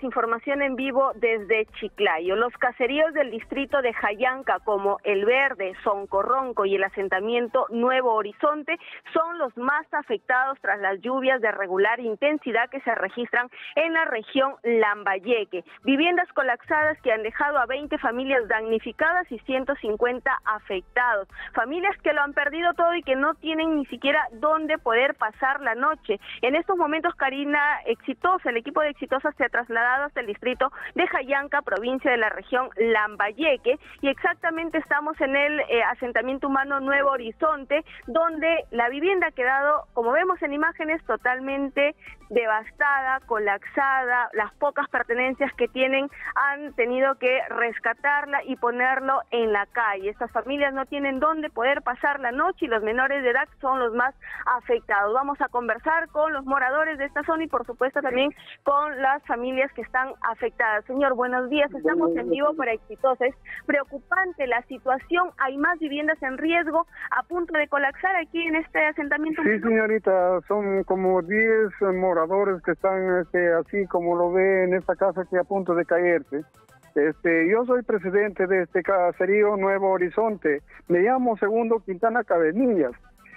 información en vivo desde Chiclayo. Los caseríos del distrito de Jayanca, como El Verde, Soncorronco y el asentamiento Nuevo Horizonte, son los más afectados tras las lluvias de regular intensidad que se registran en la región Lambayeque. Viviendas colapsadas que han dejado a 20 familias damnificadas y 150 afectados. Familias que lo han perdido todo y que no tienen ni siquiera dónde poder pasar la noche. En estos momentos, Karina, Exitosa, el equipo de Exitosa se ha trasladado hasta el distrito de Jayanca, provincia de la región Lambayeque, y exactamente estamos en el asentamiento humano Nuevo Horizonte, donde la vivienda ha quedado, como vemos en imágenes, totalmente devastada, colapsada. Las pocas pertenencias que tienen han tenido que rescatarla y ponerlo en la calle. Estas familias no tienen dónde poder pasar la noche y los menores de edad son los más afectados. Vamos a conversar con los moradores de esta zona y por supuesto también con las familias que están afectadas. Señor, buenos días, estamos en vivo para Exitosa. Es preocupante la situación, hay más viviendas en riesgo a punto de colapsar aquí en este asentamiento. Sí, señorita, son como 10 moradores que están así como lo ve en esta casa que a punto de caerse. Yo soy presidente de este caserío Nuevo Horizonte, me llamo Segundo Quintana Cabenillas.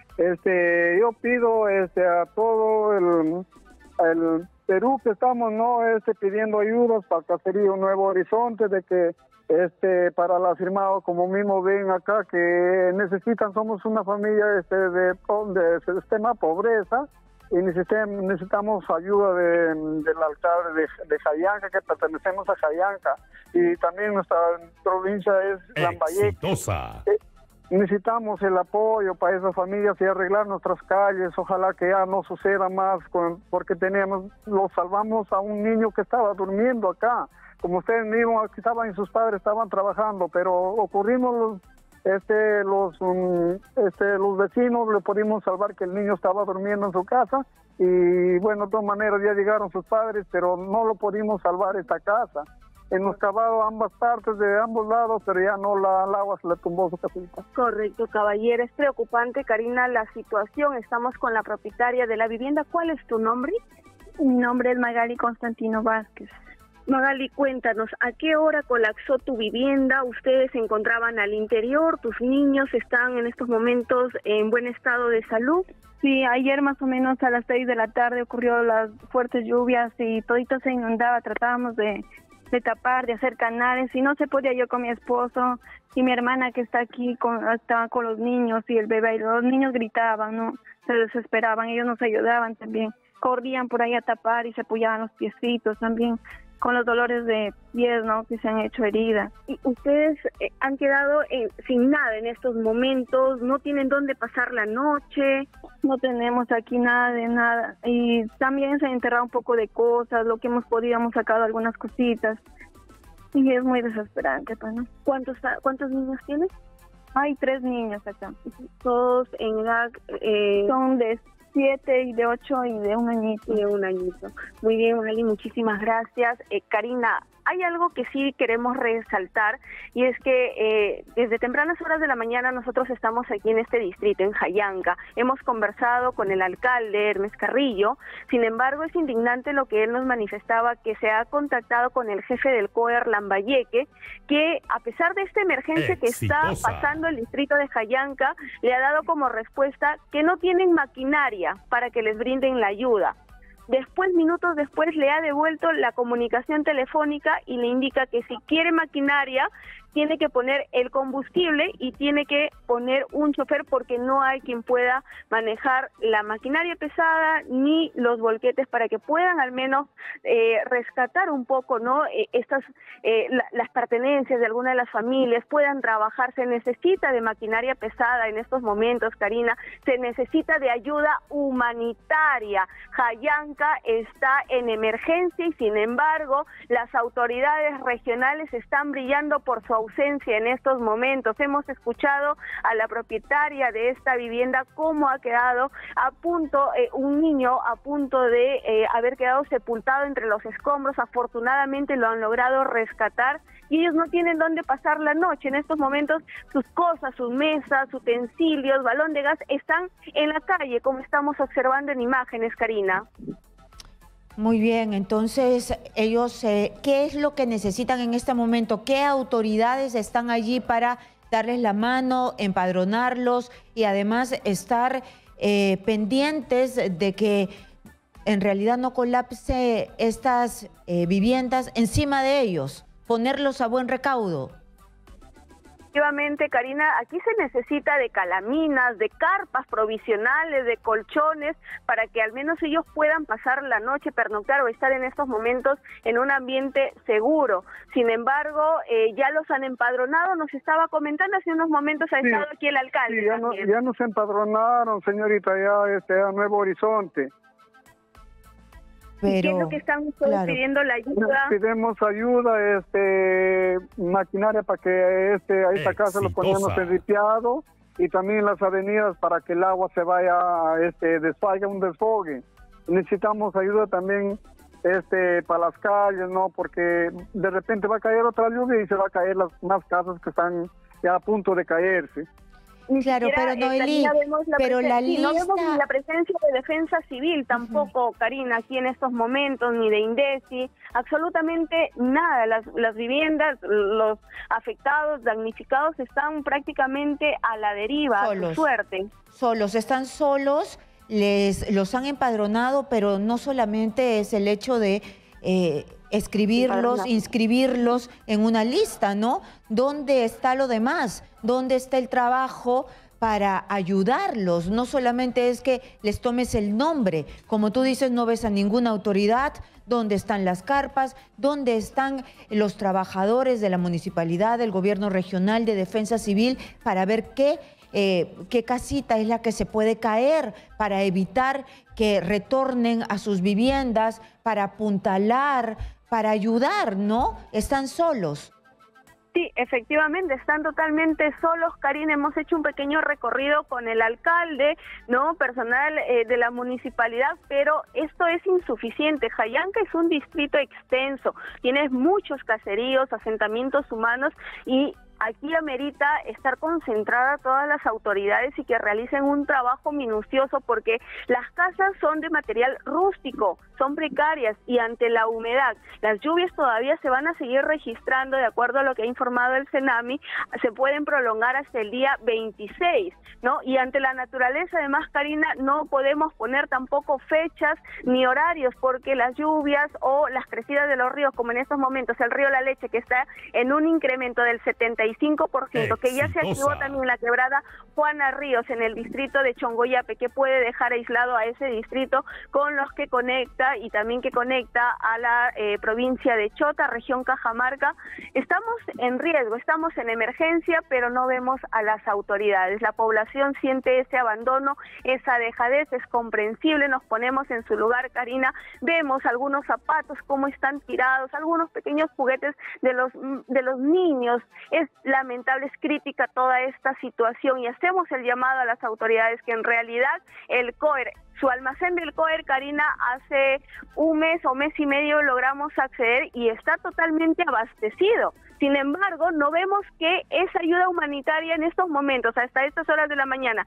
Yo pido a todo el Perú que estamos pidiendo ayudas para el caserío Nuevo Horizonte, de que para la firmado, como mismo ven acá, que necesitan, somos una familia de extrema pobreza y necesitamos ayuda del alcalde de Jayanca, que pertenecemos a Jayanca, y también nuestra provincia es Lambayeque. Exitosa. Necesitamos el apoyo para esas familias y arreglar nuestras calles. Ojalá que ya no suceda más, porque lo salvamos a un niño que estaba durmiendo acá. Como ustedes mismos, aquí estaban y sus padres estaban trabajando, pero ocurrimos los vecinos le pudimos salvar que el niño estaba durmiendo en su casa y bueno, de todas maneras ya llegaron sus padres, pero no lo pudimos salvar esta casa. Hemos cavado ambas partes de ambos lados, pero ya no, el agua se le tumbó su casita. Correcto, caballero, es preocupante, Karina, la situación. Estamos con la propietaria de la vivienda. ¿Cuál es tu nombre? Mi nombre es Magali Constantino Vázquez. Magali, cuéntanos, ¿a qué hora colapsó tu vivienda? ¿Ustedes se encontraban al interior? ¿Tus niños están en estos momentos en buen estado de salud? Sí, ayer más o menos a las 6 de la tarde ocurrió las fuertes lluvias y todito se inundaba. Tratábamos de tapar, de hacer canales, y no se podía. Yo con mi esposo y mi hermana que está aquí, estaba con los niños y el bebé, y los niños gritaban, ¿no? Se desesperaban, ellos nos ayudaban también. Corrían por ahí a tapar y se apoyaban los piecitos también, con los dolores de pies, ¿no?, que se han hecho heridas. Y ustedes han quedado sin nada en estos momentos, no tienen dónde pasar la noche. No tenemos aquí nada de nada. Y también se han enterrado un poco de cosas, lo que hemos podido, hemos sacado algunas cositas. Y es muy desesperante, pues, ¿no? ¿Cuántos niños tienes? Hay 3 niños acá. Todos en edad... Son de 7 y de 8 y de 1 añito. Y de 1 añito. Muy bien, Magali, muchísimas gracias. Karina, hay algo que sí queremos resaltar, y es que desde tempranas horas de la mañana nosotros estamos aquí en este distrito, en Jayanca. Hemos conversado con el alcalde, Hermes Carrillo. Sin embargo, es indignante lo que él nos manifestaba, que se ha contactado con el jefe del COER Lambayeque, que a pesar de esta emergencia que está pasando el distrito de Jayanca, le ha dado como respuesta que no tienen maquinaria para que les brinden la ayuda. Después, minutos después, le ha devuelto la comunicación telefónica y le indica que si quiere maquinaria, tiene que poner el combustible y tiene que poner un chofer, porque no hay quien pueda manejar la maquinaria pesada ni los volquetes para que puedan al menos rescatar un poco, ¿no? Las pertenencias de alguna de las familias, puedan trabajar. Se necesita de maquinaria pesada en estos momentos, Karina, se necesita de ayuda humanitaria. Jayanca está en emergencia y sin embargo las autoridades regionales están brillando por su ausencia en estos momentos. Hemos escuchado a la propietaria de esta vivienda cómo ha quedado a punto, un niño a punto de haber quedado sepultado entre los escombros. Afortunadamente lo han logrado rescatar y ellos no tienen dónde pasar la noche. En estos momentos sus cosas, sus mesas, sus utensilios, balón de gas están en la calle, como estamos observando en imágenes, Karina. Muy bien, entonces ellos, ¿qué es lo que necesitan en este momento? ¿Qué autoridades están allí para darles la mano, empadronarlos y además estar pendientes de que en realidad no colapse estas viviendas encima de ellos, ponerlos a buen recaudo? Efectivamente, Karina, aquí se necesita de calaminas, de carpas provisionales, de colchones, para que al menos ellos puedan pasar la noche, pernoctar o estar en estos momentos en un ambiente seguro. Sin embargo, ya los han empadronado, nos estaba comentando hace unos momentos, ha estado aquí el alcalde. Sí, ya nos empadronaron, señorita, ya a Nuevo Horizonte. Pero, ¿qué es lo que están ustedes pidiendo la ayuda? Pidemos ayuda, maquinaria para que a esta casa lo ponemos enripiado y también las avenidas para que el agua se vaya, desfalga un desfogue. Necesitamos ayuda también para las calles, ¿no? Porque de repente va a caer otra lluvia y se va a caer las más casas que están ya a punto de caerse. Claro, pero Noelí, pero la lista... No vemos ni la presencia de Defensa Civil tampoco, Karina, aquí en estos momentos, ni de INDECI, absolutamente nada. Las viviendas, los afectados, damnificados, están prácticamente a la deriva, a su suerte. Están solos, los han empadronado, pero no solamente es el hecho de... escribirlos, inscribirlos en una lista, ¿no? ¿Dónde está lo demás? ¿Dónde está el trabajo para ayudarlos? No solamente es que les tomes el nombre, como tú dices, no ves a ninguna autoridad. ¿Dónde están las carpas? ¿Dónde están los trabajadores de la municipalidad, del gobierno regional, de Defensa Civil, para ver qué casita es la que se puede caer, para evitar que retornen a sus viviendas, para apuntalar, para ayudar, ¿no? Están solos. Sí, efectivamente, están totalmente solos, Karina. Hemos hecho un pequeño recorrido con el alcalde, ¿no? Personal de la municipalidad, pero esto es insuficiente. Jayanca es un distrito extenso, tiene muchos caseríos, asentamientos humanos y aquí amerita estar concentrada todas las autoridades y que realicen un trabajo minucioso porque las casas son de material rústico, son precarias y ante la humedad, las lluvias todavía se van a seguir registrando de acuerdo a lo que ha informado el CENAMI, se pueden prolongar hasta el día 26, ¿no? Y ante la naturaleza, además, Karina, no podemos poner tampoco fechas ni horarios porque las lluvias o las crecidas de los ríos, como en estos momentos el río La Leche, que está en un incremento del 75%, que ya se activó también la quebrada Juana Ríos en el distrito de Chongoyape, que puede dejar aislado a ese distrito con los que conecta y también que conecta a la provincia de Chota, región Cajamarca. Estamos en riesgo, estamos en emergencia, pero no vemos a las autoridades. La población siente ese abandono, esa dejadez, es comprensible, nos ponemos en su lugar, Karina, vemos algunos zapatos cómo están tirados, algunos pequeños juguetes de los niños. Es lamentable, es crítica toda esta situación y hacemos el llamado a las autoridades que en realidad el COER, su almacén del COER, Karina, hace un mes o mes y medio logramos acceder y está totalmente abastecido. Sin embargo, no vemos que esa ayuda humanitaria en estos momentos, hasta estas horas de la mañana,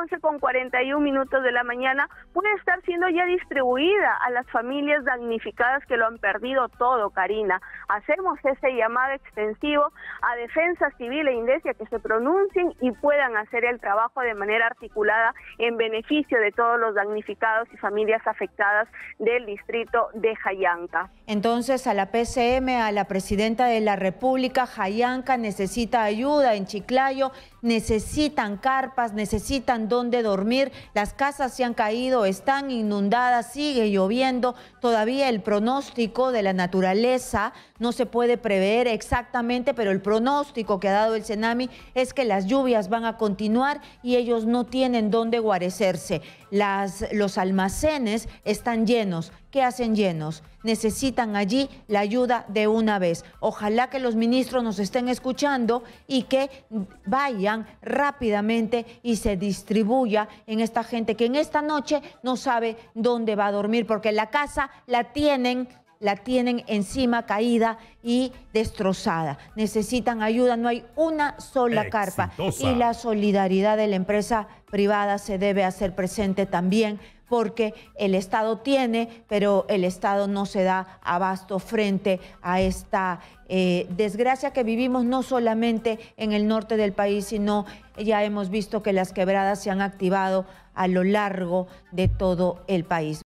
11:41 de la mañana, puede estar siendo ya distribuida a las familias damnificadas que lo han perdido todo, Karina. Hacemos ese llamado extensivo a Defensa Civil e INDECI que se pronuncien y puedan hacer el trabajo de manera articulada en beneficio de todos los damnificados y familias afectadas del distrito de Jayanca. Entonces, a la PCM, a la Presidenta de la República, Jayanca necesita ayuda, en Chiclayo necesitan carpas, necesitan dónde dormir, las casas se han caído, están inundadas, sigue lloviendo, todavía el pronóstico de la naturaleza no se puede prever exactamente, pero el pronóstico que ha dado el CENAMI es que las lluvias van a continuar y ellos no tienen dónde guarecerse. Los almacenes están llenos. ¿Qué hacen llenos? Necesitan allí la ayuda de una vez. Ojalá que los ministros nos estén escuchando y que vayan rápidamente y se distribuya en esta gente que en esta noche no sabe dónde va a dormir porque la casa la tienen encima, caída y destrozada. Necesitan ayuda, no hay una sola carpa. Y la solidaridad de la empresa privada se debe hacer presente también, porque el Estado tiene, pero el Estado no se da abasto frente a esta desgracia que vivimos no solamente en el norte del país, sino ya hemos visto que las quebradas se han activado a lo largo de todo el país.